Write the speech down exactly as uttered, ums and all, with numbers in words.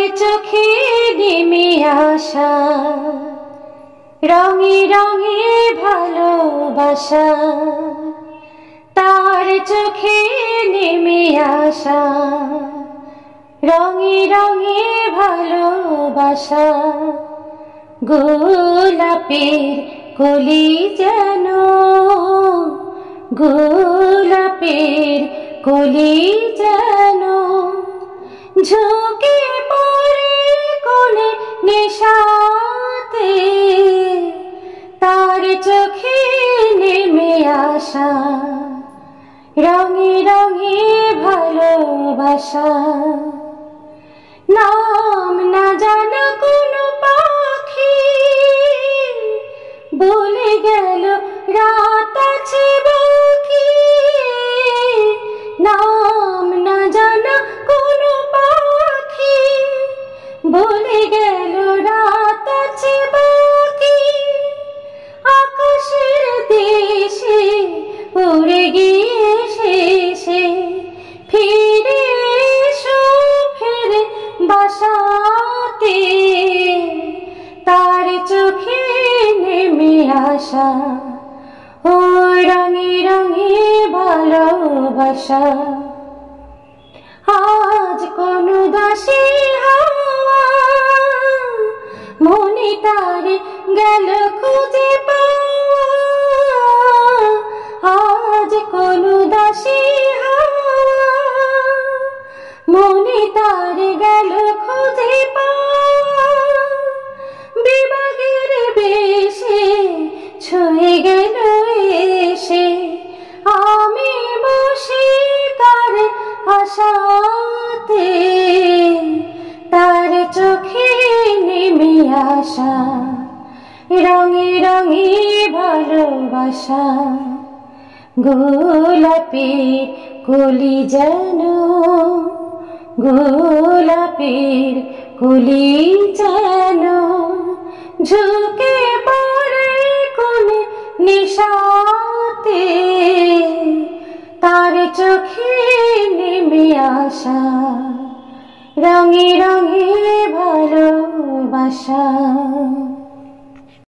চোখে নেমে আসা রঙে রঙে ভালোবাসা, তার চোখে নেমে আসা রঙে রঙে ভালোবাসা। গোলাপের কলি যেন, গোলাপের কলি যেন ঝুঁকে পড়ে কোলে নেশাতে, তার চোখে নেমে আসা রঙে রঙে ভালোবাসা। নাম না জানা কোনো পাখি বলে গেল রাত আছে বাকি, নাম না জানা কোনো পাখি বলে গেল রাত আছে বাকি। আকাশের দেশে উড়ে গিয়ে শেষে ফিরে এসো ফিরে বাসাতে, তার চোখে নেমে আসা ও রঙে রঙে ভালোবাসা। আজ কোন দাসী হাওয়া মনে তার গেল খুঁজে পাওয়া, আজ কোন দাসী হাওয়া মনে তার গেল খুঁজে পাওয়া। বিভাগের বেশে ছুঁয়ে গেল এসে আমি বসে তার আশাতে, তার চোখে নেমে আসা রঙে রঙে ভালোবাসা। গোলাপের কলি যেন, গোলাপের কলি যেন ঝুঁকে পড়ে কোলে নেশাতে, তার চোখে নেমে আসা রঙে রঙে ভালোবাসা।